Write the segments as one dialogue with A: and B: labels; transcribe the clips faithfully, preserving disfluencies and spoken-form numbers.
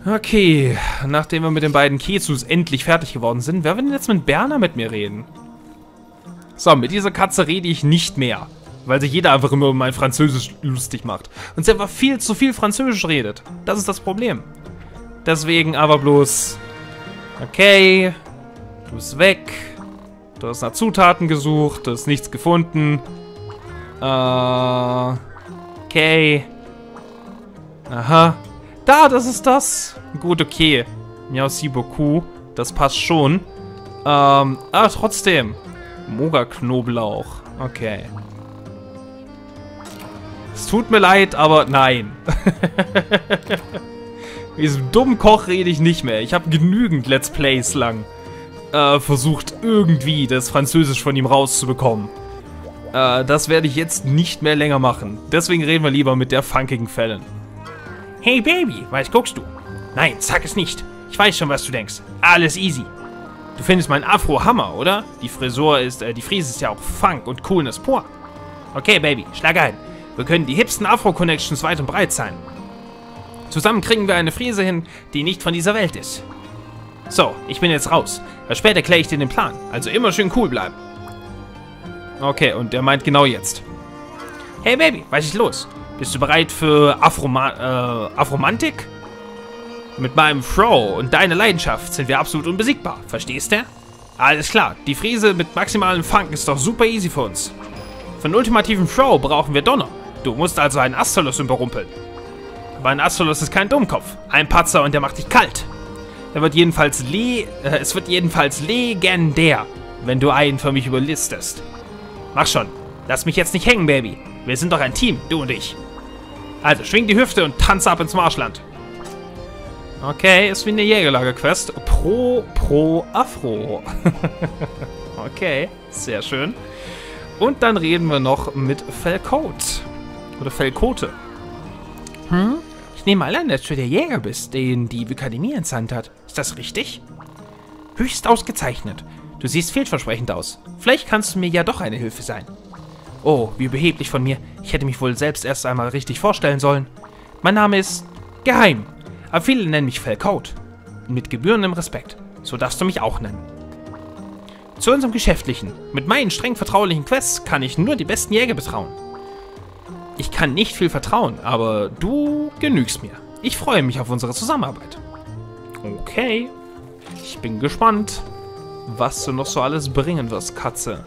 A: Okay, nachdem wir mit den beiden Kezus endlich fertig geworden sind, wer will denn jetzt mit Berner mit mir reden? So, mit dieser Katze rede ich nicht mehr, weil sich jeder einfach immer über mein Französisch lustig macht. Und sie einfach viel zu viel Französisch redet. Das ist das Problem. Deswegen aber bloß... Okay, du bist weg. Du hast nach Zutaten gesucht, du hast nichts gefunden. Äh... Okay. Aha. Da, das ist das. Gut, okay. Merci beaucoup. Das passt schon. Ähm, aber trotzdem. Moga-Knoblauch. Okay. Es tut mir leid, aber nein. Mit diesem dummen Koch rede ich nicht mehr. Ich habe genügend Let's Plays lang äh, versucht, irgendwie das Französisch von ihm rauszubekommen. Äh, das werde ich jetzt nicht mehr länger machen. Deswegen reden wir lieber mit der funkigen Fallon. Hey Baby, was guckst du? Nein, sag es nicht. Ich weiß schon, was du denkst. Alles easy. Du findest meinen Afro Hammer, oder? Die Frisur ist, äh, die Frise ist ja auch Funk und Coolness pur. Okay, Baby, schlag ein. Wir können die hipsten Afro-Connections weit und breit sein. Zusammen kriegen wir eine Frise hin, die nicht von dieser Welt ist. So, ich bin jetzt raus. Aber später erkläre ich dir den Plan. Also immer schön cool bleiben. Okay, und der meint genau jetzt. Hey Baby, was ist los? Bist du bereit für Afroma äh, Afromantik? Mit meinem Fro und deiner Leidenschaft sind wir absolut unbesiegbar. Verstehst du? Alles klar, die Frise mit maximalem Funk ist doch super easy für uns. Für einen ultimativen Fro brauchen wir Donner. Du musst also einen Astolos überrumpeln. Aber ein Astolos ist kein Dummkopf. Ein Patzer und der macht dich kalt. Er wird jedenfalls le äh, es wird jedenfalls legendär, wenn du einen für mich überlistest. Mach schon. Lass mich jetzt nicht hängen, Baby. Wir sind doch ein Team, du und ich. Also, schwing die Hüfte und tanze ab ins Marschland. Okay, ist wie eine Jägerlager-Quest. Pro, pro, Afro. Okay, sehr schön. Und dann reden wir noch mit Felcote. Oder Felcote. Hm? Ich nehme mal an, dass du der Jäger bist, den die Akademie entsandt hat. Ist das richtig? Höchst ausgezeichnet. Du siehst vielversprechend aus. Vielleicht kannst du mir ja doch eine Hilfe sein. Oh, wie überheblich von mir. Ich hätte mich wohl selbst erst einmal richtig vorstellen sollen. Mein Name ist geheim, aber viele nennen mich Felcote. Mit gebührendem Respekt. So darfst du mich auch nennen. Zu unserem Geschäftlichen. Mit meinen streng vertraulichen Quests kann ich nur die besten Jäger betrauen. Ich kann nicht viel vertrauen, aber du genügst mir. Ich freue mich auf unsere Zusammenarbeit. Okay. Ich bin gespannt, was du noch so alles bringen wirst, Katze.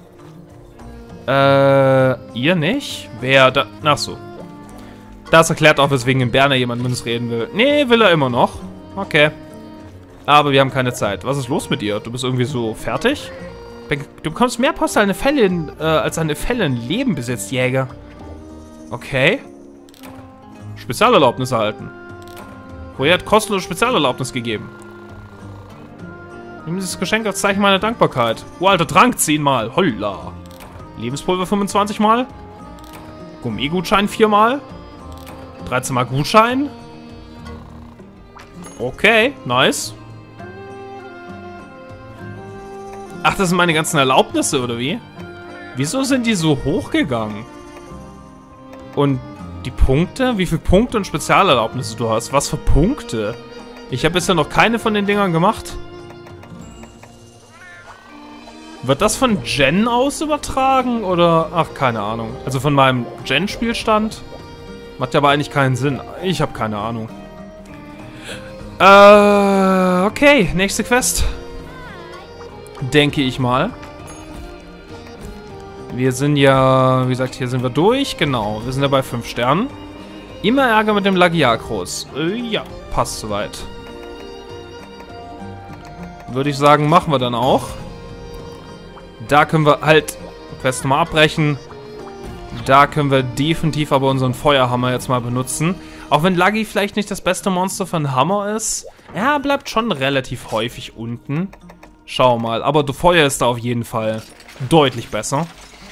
A: Äh, ihr nicht? Wer da... Ach so. Das erklärt auch, weswegen in Berner jemand mit uns reden will. Nee, will er immer noch. Okay. Aber wir haben keine Zeit. Was ist los mit dir? Du bist irgendwie so fertig? Du bekommst mehr Post als eine Fälle, äh, als eine Fälle ein Leben besitzt, Jäger. Okay. Spezialerlaubnis erhalten. Woher hat kostenlose Spezialerlaubnis gegeben? Nimm dieses Geschenk als Zeichen meiner Dankbarkeit. Oh, alter Trank, zehn Mal. Holla. Lebenspulver fünfundzwanzig Mal. Gummigutschein vier Mal. dreizehn Mal Gutschein. Okay, nice. Ach, das sind meine ganzen Erlaubnisse, oder wie? Wieso sind die so hochgegangen? Und die Punkte? Wie viele Punkte und Spezialerlaubnisse du hast? Was für Punkte? Ich habe bisher noch keine von den Dingern gemacht. Wird das von Gen aus übertragen? Oder... Ach, keine Ahnung. Also von meinem Gen-Spielstand? Macht ja aber eigentlich keinen Sinn. Ich habe keine Ahnung. Äh, okay. Nächste Quest. Denke ich mal. Wir sind ja... Wie gesagt, hier sind wir durch. Genau. Wir sind ja bei fünf Sternen. Immer Ärger mit dem Lagiakros. Äh, ja. Passt soweit. Würde ich sagen, machen wir dann auch. Da können wir halt Quest mal abbrechen. Da können wir definitiv aber unseren Feuerhammer jetzt mal benutzen. Auch wenn Laggi vielleicht nicht das beste Monster für einen Hammer ist. Er bleibt schon relativ häufig unten. Schau mal. Aber Feuer ist da auf jeden Fall deutlich besser.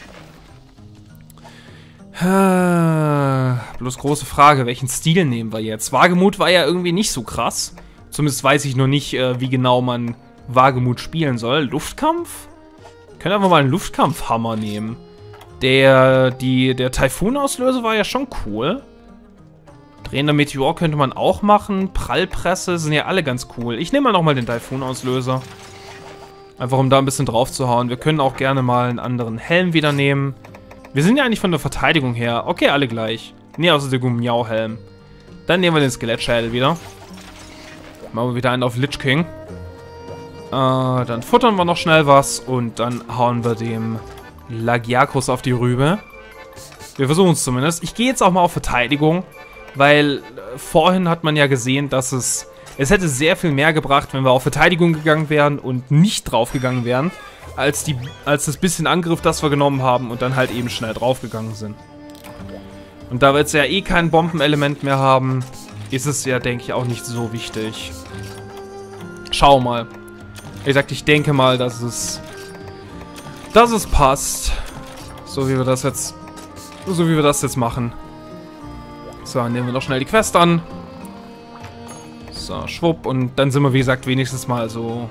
A: Bloß große Frage, welchen Stil nehmen wir jetzt? Wagemut war ja irgendwie nicht so krass. Zumindest weiß ich noch nicht, wie genau man Wagemut spielen soll. Luftkampf? Wir können einfach mal einen Luftkampfhammer nehmen. Der, die, der Taifun-Auslöser war ja schon cool. Drehender Meteor könnte man auch machen. Prallpresse sind ja alle ganz cool. Ich nehme mal nochmal den Taifun-Auslöser. Einfach um da ein bisschen drauf zu hauen. Wir können auch gerne mal einen anderen Helm wieder nehmen. Wir sind ja eigentlich von der Verteidigung her. Okay, alle gleich. Nee, außer der Gumiao-Helm. Dann nehmen wir den Skelettschädel wieder. Machen wir wieder einen auf Lich King. Äh, dann futtern wir noch schnell was und dann hauen wir dem Lagiacrus auf die Rübe. Wir versuchen es zumindest. Ich gehe jetzt auch mal auf Verteidigung, weil äh, vorhin hat man ja gesehen, dass es... Es hätte sehr viel mehr gebracht, wenn wir auf Verteidigung gegangen wären und nicht draufgegangen wären, als, die, als das bisschen Angriff, das wir genommen haben und dann halt eben schnell draufgegangen sind. Und da wir jetzt ja eh kein Bombenelement mehr haben, ist es ja, denke ich, auch nicht so wichtig. Schau mal. Wie gesagt, ich denke mal, dass es, dass es passt. So wie wir das jetzt, so wie wir das jetzt machen. So, dann nehmen wir noch schnell die Quest an. So, schwupp. Und dann sind wir, wie gesagt, wenigstens mal so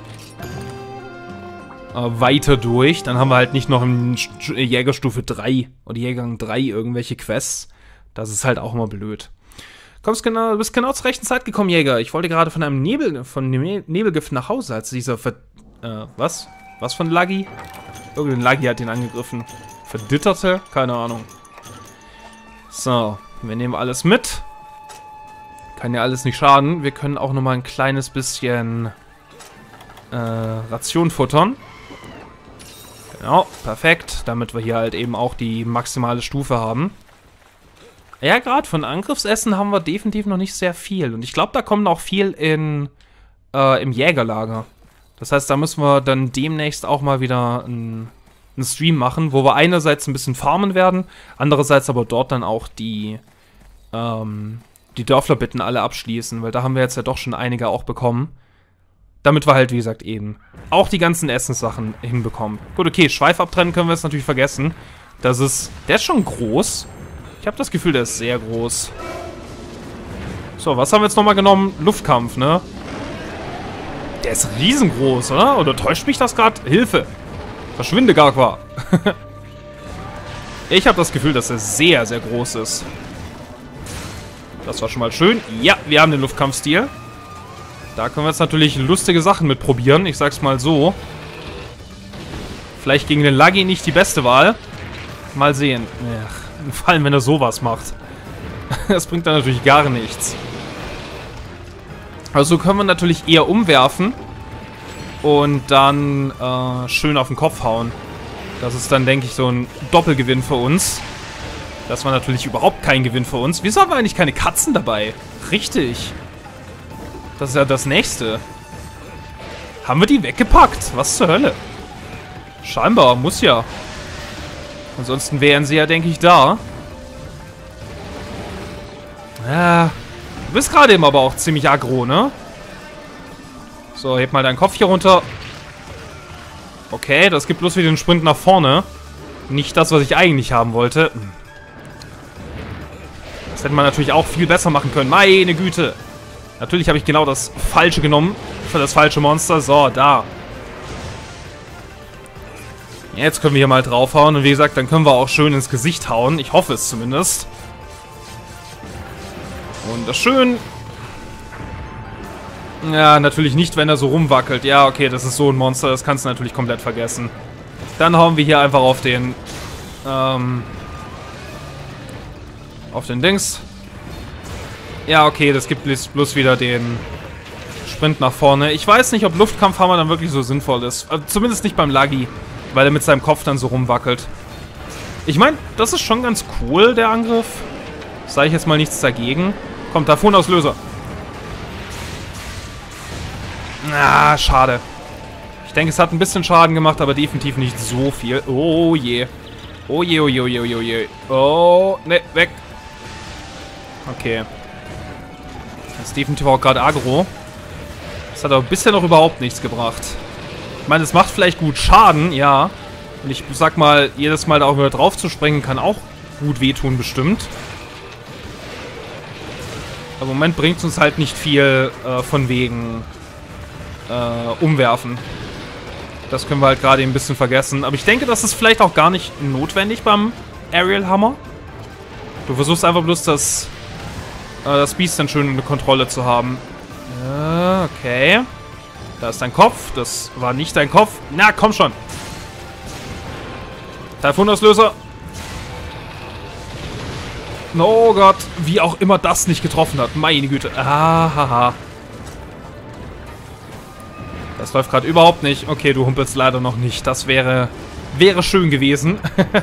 A: äh, weiter durch. Dann haben wir halt nicht noch in St Jägerstufe drei oder Jägergang drei irgendwelche Quests. Das ist halt auch immer blöd. Kommst genau, du bist genau zur rechten Zeit gekommen, Jäger. Ich wollte gerade von einem Nebel, von dem Nebelgift nach Hause, als dieser Ver... Äh, was? Was von Lagi? Irgendein Lagi hat ihn angegriffen. Verditterte? Keine Ahnung. So, wir nehmen alles mit. Kann ja alles nicht schaden. Wir können auch nochmal ein kleines bisschen äh, Ration futtern. Genau, perfekt. Damit wir hier halt eben auch die maximale Stufe haben. Ja, gerade von Angriffsessen haben wir definitiv noch nicht sehr viel. Und ich glaube, da kommt auch viel in, äh, im Jägerlager. Das heißt, da müssen wir dann demnächst auch mal wieder einen Stream machen, wo wir einerseits ein bisschen farmen werden, andererseits aber dort dann auch die, ähm, die Dörflerbitten alle abschließen, weil da haben wir jetzt ja doch schon einige auch bekommen. Damit wir halt, wie gesagt, eben auch die ganzen Essenssachen hinbekommen. Gut, okay, Schweif abtrennen können wir jetzt natürlich vergessen. Das ist, der ist schon groß. Ich habe das Gefühl, der ist sehr groß. So, was haben wir jetzt nochmal genommen? Luftkampf, ne? Der ist riesengroß, oder? Oder täuscht mich das gerade? Hilfe! Verschwinde, Garqua! Ich habe das Gefühl, dass er sehr, sehr groß ist. Das war schon mal schön. Ja, wir haben den Luftkampfstil. Da können wir jetzt natürlich lustige Sachen mit probieren. Ich sag's mal so. Vielleicht gegen den Lagi nicht die beste Wahl. Mal sehen. Ach, vor allem, wenn er sowas macht. Das bringt dann natürlich gar nichts. Also können wir natürlich eher umwerfen. Und dann äh, schön auf den Kopf hauen. Das ist dann, denke ich, so ein Doppelgewinn für uns. Das war natürlich überhaupt kein Gewinn für uns. Wieso haben wir eigentlich keine Katzen dabei? Richtig. Das ist ja das Nächste. Haben wir die weggepackt? Was zur Hölle? Scheinbar, muss ja. Ansonsten wären sie ja, denke ich, da. Ja. Du bist gerade eben aber auch ziemlich aggro, ne? So, heb mal deinen Kopf hier runter. Okay, das gibt bloß wieder den Sprint nach vorne. Nicht das, was ich eigentlich haben wollte. Das hätte man natürlich auch viel besser machen können. Meine Güte. Natürlich habe ich genau das Falsche genommen. Für das falsche Monster. So, da. Jetzt können wir hier mal draufhauen. Und wie gesagt, dann können wir auch schön ins Gesicht hauen. Ich hoffe es zumindest. Wunderschön. Ja, natürlich nicht, wenn er so rumwackelt. Ja, okay, das ist so ein Monster. Das kannst du natürlich komplett vergessen. Dann hauen wir hier einfach auf den... Ähm... Auf den Dings. Ja, okay, das gibt bloß wieder den Sprint nach vorne. Ich weiß nicht, ob Luftkampfhammer dann wirklich so sinnvoll ist. Also zumindest nicht beim Lagi, weil er mit seinem Kopf dann so rumwackelt. Ich meine, das ist schon ganz cool, der Angriff. Sage ich jetzt mal nichts dagegen. Kommt, Taifun-Auslöser. Ah, schade. Ich denke, es hat ein bisschen Schaden gemacht, aber definitiv nicht so viel. Oh je. Oh je, oh je, oh je, oh je, oh je. Oh, ne, weg. Okay. Das ist definitiv auch gerade aggro. Das hat aber bisher noch überhaupt nichts gebracht. Ich meine, es macht vielleicht gut Schaden, ja. Und ich sag mal, jedes Mal da auch wieder drauf zu springen, kann auch gut wehtun, bestimmt. Aber im Moment bringt es uns halt nicht viel äh, von wegen äh, umwerfen. Das können wir halt gerade ein bisschen vergessen. Aber ich denke, das ist vielleicht auch gar nicht notwendig beim Aerial Hammer. Du versuchst einfach bloß das das Biest dann schön unter Kontrolle zu haben. Ja, okay. Da ist dein Kopf. Das war nicht dein Kopf. Na, komm schon. Taifun-Auslöser. Oh Gott, wie auch immer das nicht getroffen hat. Meine Güte. Ah, haha. Das läuft gerade überhaupt nicht. Okay, du humpelst leider noch nicht. Das wäre, wäre schön gewesen.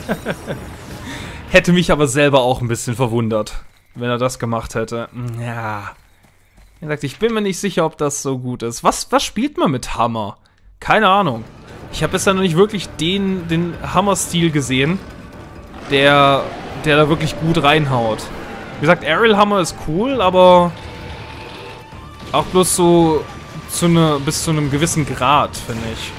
A: Hätte mich aber selber auch ein bisschen verwundert, wenn er das gemacht hätte. Ja. Er sagt, ich bin mir nicht sicher, ob das so gut ist. Was, was spielt man mit Hammer? Keine Ahnung. Ich habe bisher noch nicht wirklich den, den Hammer-Stil gesehen, der, der da wirklich gut reinhaut. Wie gesagt, Aerial Hammer ist cool, aber auch bloß so zu ne, bis zu einem gewissen Grad, finde ich.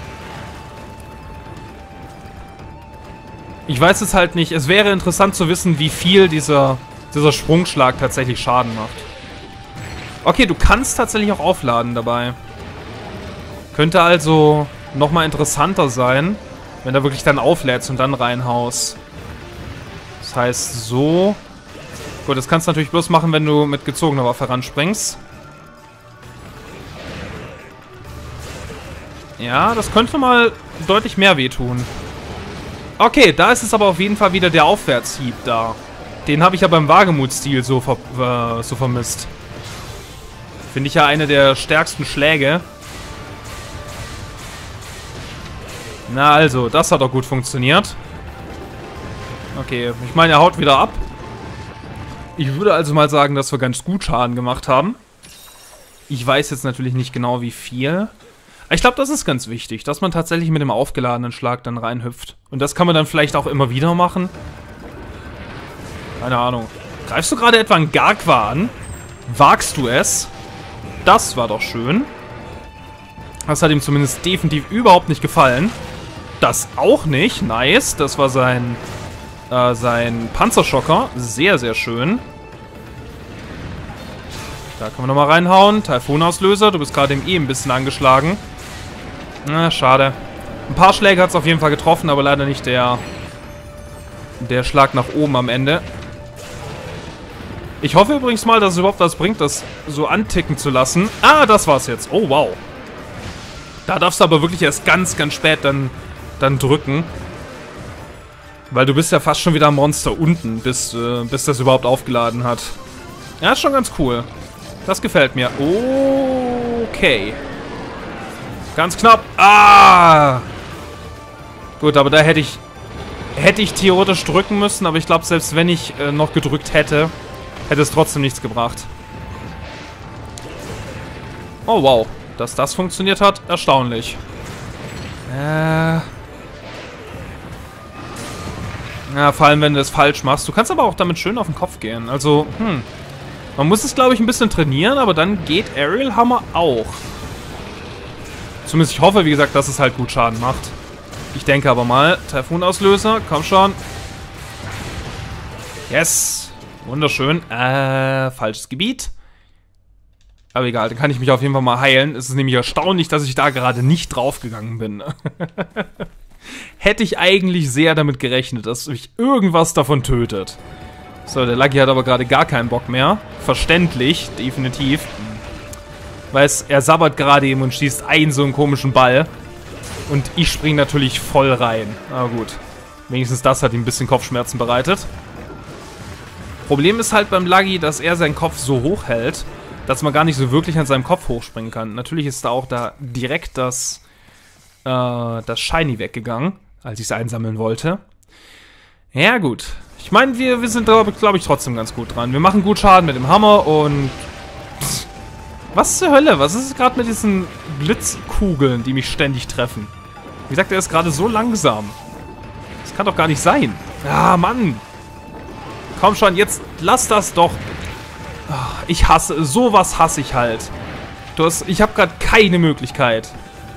A: Ich weiß es halt nicht. Es wäre interessant zu wissen, wie viel dieser, dieser Sprungschlag tatsächlich Schaden macht. Okay, du kannst tatsächlich auch aufladen dabei. Könnte also nochmal interessanter sein, wenn du wirklich dann auflädst und dann reinhaust. Das heißt so. Gut, das kannst du natürlich bloß machen, wenn du mit gezogener Waffe ranspringst. Ja, das könnte mal deutlich mehr wehtun. Okay, da ist es aber auf jeden Fall wieder der Aufwärtshieb da. Den habe ich ja beim Wagemut-Stil so, ver äh, so vermisst. Finde ich ja eine der stärksten Schläge. Na also, das hat doch gut funktioniert. Okay, ich meine, er haut wieder ab. Ich würde also mal sagen, dass wir ganz gut Schaden gemacht haben. Ich weiß jetzt natürlich nicht genau, wie viel. Ich glaube, das ist ganz wichtig, dass man tatsächlich mit dem aufgeladenen Schlag dann reinhüpft. Und das kann man dann vielleicht auch immer wieder machen. Keine Ahnung. Greifst du gerade etwa einen Garqua an? Wagst du es? Das war doch schön. Das hat ihm zumindest definitiv überhaupt nicht gefallen. Das auch nicht. Nice. Das war sein, äh, sein Panzerschocker. Sehr, sehr schön. Da können wir nochmal reinhauen. Taifun-Auslöser. Du bist gerade im eh ein bisschen angeschlagen. Na, schade. Ein paar Schläge hat es auf jeden Fall getroffen, aber leider nicht der, der Schlag nach oben am Ende. Ich hoffe übrigens mal, dass es überhaupt was bringt, das so anticken zu lassen. Ah, das war's jetzt. Oh, wow. Da darfst du aber wirklich erst ganz, ganz spät dann, dann drücken. Weil du bist ja fast schon wieder am Monster unten, bis, äh, bis das überhaupt aufgeladen hat. Ja, ist schon ganz cool. Das gefällt mir. Okay. Ganz knapp. Ah! Gut, aber da hätte ich, hätte ich theoretisch drücken müssen, aber ich glaube, selbst wenn ich äh, noch gedrückt hätte, hätte es trotzdem nichts gebracht. Oh, wow. Dass das funktioniert hat, erstaunlich. Äh... Ja, vor allem, wenn du es falsch machst. Du kannst aber auch damit schön auf den Kopf gehen. Also, hm. Man muss es, glaube ich, ein bisschen trainieren, aber dann geht Aerial Hammer auch. Zumindest ich hoffe, wie gesagt, dass es halt gut Schaden macht. Ich denke aber mal. Taifun-Auslöser, komm schon. Yes. Wunderschön. Äh, falsches Gebiet. Aber egal, dann kann ich mich auf jeden Fall mal heilen. Es ist nämlich erstaunlich, dass ich da gerade nicht draufgegangen bin. Hätte ich eigentlich sehr damit gerechnet, dass mich irgendwas davon tötet. So, der Lucky hat aber gerade gar keinen Bock mehr. Verständlich, definitiv. Weil es, er sabbert gerade eben und schießt einen so einen komischen Ball. Und ich springe natürlich voll rein. Aber gut. Wenigstens das hat ihm ein bisschen Kopfschmerzen bereitet. Problem ist halt beim Lucky, dass er seinen Kopf so hoch hält, dass man gar nicht so wirklich an seinem Kopf hochspringen kann. Natürlich ist da auch da direkt das, äh, das Shiny weggegangen, als ich es einsammeln wollte. Ja gut. Ich meine, wir, wir sind, glaube glaub ich, trotzdem ganz gut dran. Wir machen gut Schaden mit dem Hammer und... Pff, was zur Hölle? Was ist gerade mit diesen Blitzkugeln, die mich ständig treffen? Wie gesagt, er ist gerade so langsam. Das kann doch gar nicht sein. Ah, Mann. Komm schon, jetzt lass das doch. Ich hasse, sowas hasse ich halt. Du hast, ich habe gerade keine Möglichkeit.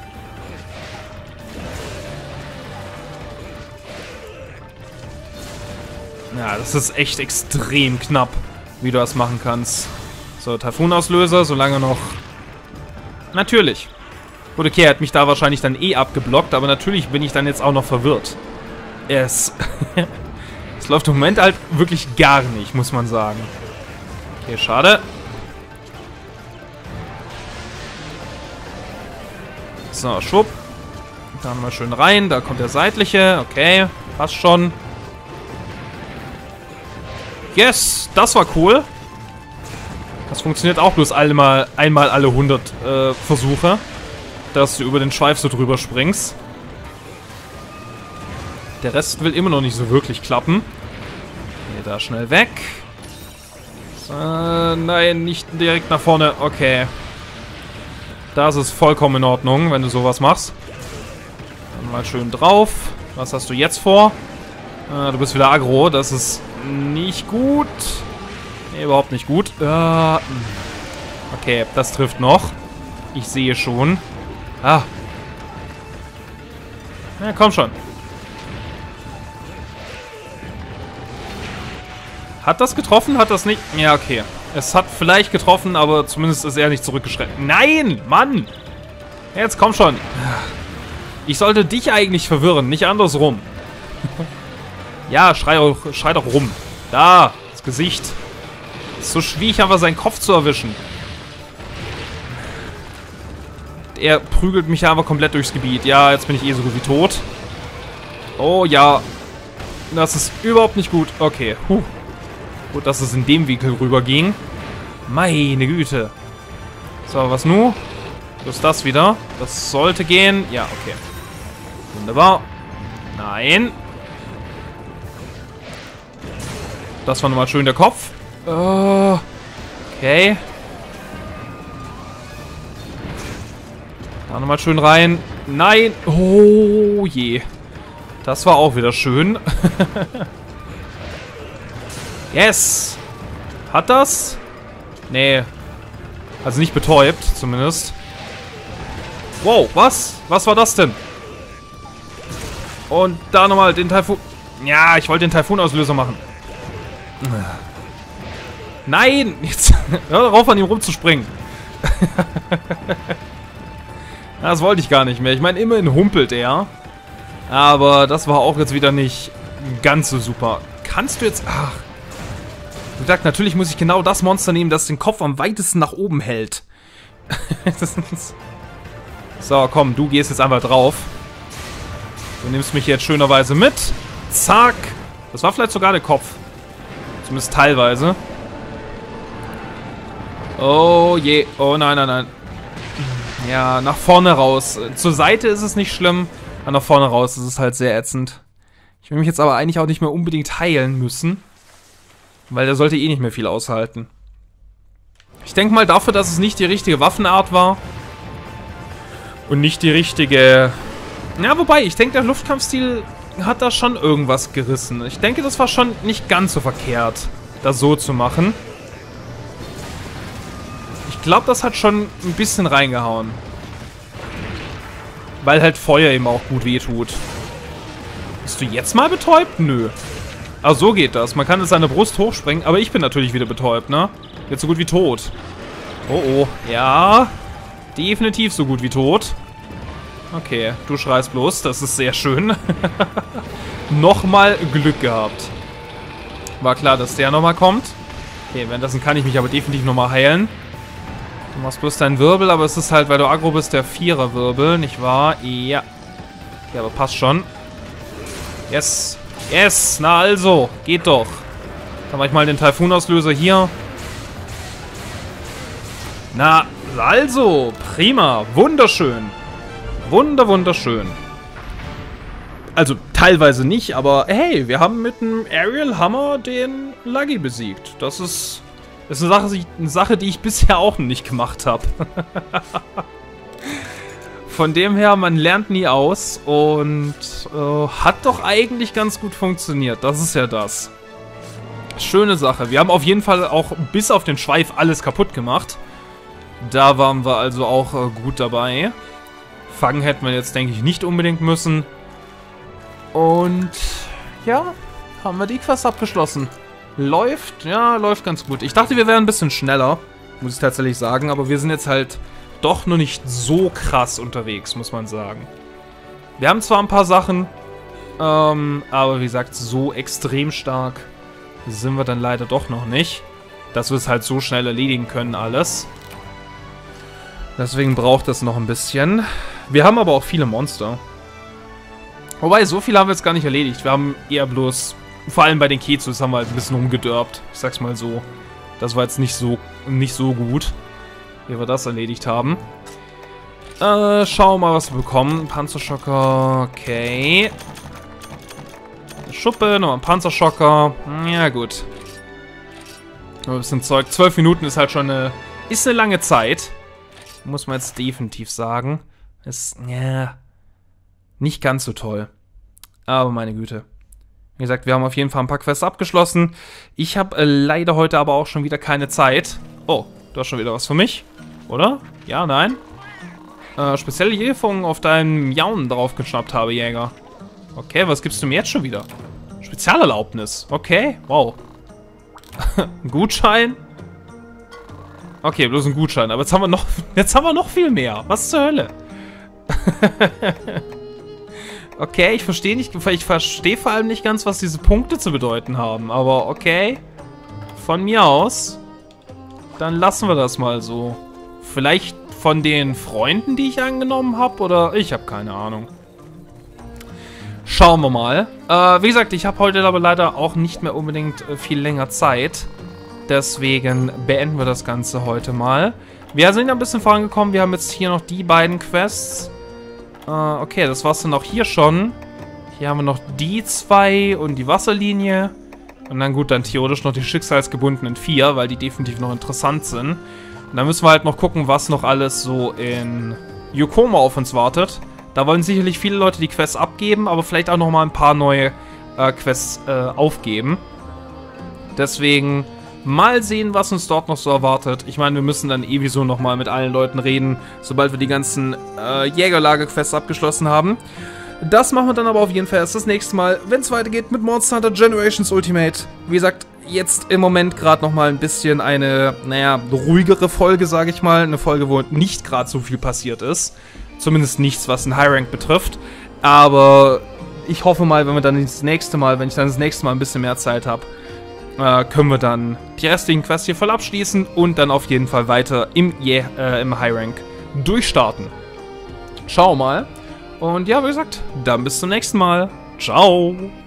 A: Ja, das ist echt extrem knapp, wie du das machen kannst. So, Taifun-Auslöser, solange noch... Natürlich. Gut, okay, er hat mich da wahrscheinlich dann eh abgeblockt, aber natürlich bin ich dann jetzt auch noch verwirrt. Es... es läuft im Moment halt wirklich gar nicht, muss man sagen. Okay, schade. So, schwupp. Da mal schön rein. Da kommt der seitliche. Okay, passt schon. Yes, das war cool. Das funktioniert auch bloß einmal, einmal alle hundert äh, Versuche, dass du über den Schweif so drüber springst. Der Rest will immer noch nicht so wirklich klappen. Okay, da schnell weg. So, nein, nicht direkt nach vorne. Okay. Das ist vollkommen in Ordnung, wenn du sowas machst. Dann mal schön drauf. Was hast du jetzt vor? Äh, du bist wieder aggro. Das ist nicht gut. Nee, überhaupt nicht gut. Äh, okay, das trifft noch. Ich sehe schon. Ah. Ja, komm schon. Hat das getroffen? Hat das nicht? Ja, okay. Es hat vielleicht getroffen, aber zumindest ist er nicht zurückgeschreckt. Nein, Mann! Jetzt komm schon. Ich sollte dich eigentlich verwirren, nicht andersrum. Ja, schrei, auch, schrei doch rum. Da, das Gesicht. Ist so schwierig, aber seinen Kopf zu erwischen. Er prügelt mich aber komplett durchs Gebiet. Ja, jetzt bin ich eh so gut wie tot. Oh ja. Das ist überhaupt nicht gut. Okay. Huh. Gut, dass es in dem Winkel rüber ging. Meine Güte. So, was nun? Plus das wieder. Das sollte gehen. Ja, okay. Wunderbar. Nein. Das war nochmal schön der Kopf. Uh, okay. Da nochmal schön rein. Nein. Oh je. Das war auch wieder schön. Yes. Hat das? Nee. Also nicht betäubt, zumindest. Wow, was? Was war das denn? Und da nochmal den Taifun. Ja, ich wollte den Taifun-Auslöser machen. Nein! Jetzt hör darauf, an ihm rumzuspringen. Das wollte ich gar nicht mehr. Ich meine, immerhin humpelt er. Aber das war auch jetzt wieder nicht ganz so super. Kannst du jetzt... Ach. Wie gesagt, natürlich muss ich genau das Monster nehmen, das den Kopf am weitesten nach oben hält. So, komm, du gehst jetzt einfach drauf. Du nimmst mich jetzt schönerweise mit. Zack. Das war vielleicht sogar der Kopf. Zumindest teilweise. Oh je. Oh nein, nein, nein. Ja, nach vorne raus. Zur Seite ist es nicht schlimm. Aber nach vorne raus ist es halt sehr ätzend. Ich will mich jetzt aber eigentlich auch nicht mehr unbedingt heilen müssen. Weil der sollte eh nicht mehr viel aushalten. Ich denke mal dafür, dass es nicht die richtige Waffenart war. Und nicht die richtige... Ja, wobei, ich denke, der Luftkampfstil hat da schon irgendwas gerissen. Ich denke, das war schon nicht ganz so verkehrt, das so zu machen. Ich glaube, das hat schon ein bisschen reingehauen. Weil halt Feuer eben auch gut wehtut. Bist du jetzt mal betäubt? Nö. Ach, so geht das. Man kann jetzt seine Brust hochsprengen, aber ich bin natürlich wieder betäubt, ne? Jetzt so gut wie tot. Oh, oh. Ja. Definitiv so gut wie tot. Okay, du schreist bloß. Das ist sehr schön. Nochmal Glück gehabt. War klar, dass der nochmal kommt. Okay, währenddessen kann ich mich aber definitiv nochmal heilen. Du machst bloß deinen Wirbel, aber es ist halt, weil du aggro bist, der Vierer-Wirbel, nicht wahr? Ja. Ja, aber passt schon. Yes. Yes, na also. Geht doch. Dann mach ich mal den Taifun-Auslöser hier. Na, also. Prima. Wunderschön. Wunder, wunderschön. Also, teilweise nicht, aber hey, wir haben mit dem Aerial Hammer den Luggy besiegt. Das ist, das ist eine, Sache, eine Sache, die ich bisher auch nicht gemacht habe. Von dem her, man lernt nie aus und äh, hat doch eigentlich ganz gut funktioniert. Das ist ja das. Schöne Sache. Wir haben auf jeden Fall auch bis auf den Schweif alles kaputt gemacht. Da waren wir also auch äh, gut dabei. Fangen hätten wir jetzt, denke ich, nicht unbedingt müssen. Und ja, haben wir die Quest abgeschlossen. Läuft, ja, läuft ganz gut. Ich dachte, wir wären ein bisschen schneller, muss ich tatsächlich sagen. Aber wir sind jetzt halt doch noch nicht so krass unterwegs, muss man sagen. Wir haben zwar ein paar Sachen, ähm, aber wie gesagt, so extrem stark sind wir dann leider doch noch nicht. dass wir es halt so schnell erledigen können alles. Deswegen braucht es noch ein bisschen. Wir haben aber auch viele Monster. Wobei, so viel haben wir jetzt gar nicht erledigt. Wir haben eher bloß, vor allem bei den Kezus haben wir halt ein bisschen rumgedörbt. Ich sag's mal so. Das war jetzt nicht so, nicht so gut, wie wir das erledigt haben. Äh, schauen wir mal, was wir bekommen. Panzerschocker, okay. Eine Schuppe, nochmal ein Panzerschocker. Ja, gut. Ein bisschen Zeug. Zwölf Minuten ist halt schon eine, ist eine lange Zeit. Muss man jetzt definitiv sagen. Ist, ja, nicht ganz so toll. Aber meine Güte. Wie gesagt, wir haben auf jeden Fall ein paar Quests abgeschlossen. Ich habe äh, leider heute aber auch schon wieder keine Zeit. Oh, du hast schon wieder was für mich? Oder? Ja, nein? Äh, spezielle Hilfung auf deinen Miauen drauf geschnappt habe, Jäger. Okay, was gibst du mir jetzt schon wieder? Spezialerlaubnis. Okay, wow. Ein Gutschein? Okay, bloß ein Gutschein. Aber jetzt haben wir noch, jetzt haben wir noch viel mehr. Was zur Hölle? Okay, ich verstehe nicht, ich verstehe vor allem nicht ganz, was diese Punkte zu bedeuten haben. Aber okay, von mir aus, dann lassen wir das mal so. Vielleicht von den Freunden, die ich angenommen habe, oder ich habe keine Ahnung. Schauen wir mal. Äh, wie gesagt, ich habe heute aber leider auch nicht mehr unbedingt äh, viel länger Zeit. Deswegen beenden wir das Ganze heute mal. Wir sind ein bisschen vorangekommen. Wir haben jetzt hier noch die beiden Quests. Äh, okay, das war's dann auch hier schon. Hier haben wir noch die zwei und die Wasserlinie. Und dann gut, dann theoretisch noch die schicksalsgebundenen vier, weil die definitiv noch interessant sind. Und dann müssen wir halt noch gucken, was noch alles so in Yokoma auf uns wartet. Da wollen sicherlich viele Leute die Quests abgeben, aber vielleicht auch noch mal ein paar neue äh, Quests äh, aufgeben. Deswegen mal sehen, was uns dort noch so erwartet. Ich meine, wir müssen dann eh so noch mal mit allen Leuten reden, sobald wir die ganzen äh, Jägerlager-Quests abgeschlossen haben. Das machen wir dann aber auf jeden Fall erst das nächste Mal, wenn es weitergeht mit Monster Hunter Generations Ultimate. Wie gesagt, jetzt im Moment gerade noch mal ein bisschen eine, naja, ruhigere Folge, sage ich mal. Eine Folge, wo nicht gerade so viel passiert ist. Zumindest nichts, was den High Rank betrifft. Aber ich hoffe mal, wenn wir dann das nächste Mal, wenn ich dann das nächste Mal ein bisschen mehr Zeit habe, äh, können wir dann die restlichen Quests hier voll abschließen und dann auf jeden Fall weiter im, yeah, äh, im High Rank durchstarten. Schau mal. Und ja, wie gesagt, dann bis zum nächsten Mal. Ciao.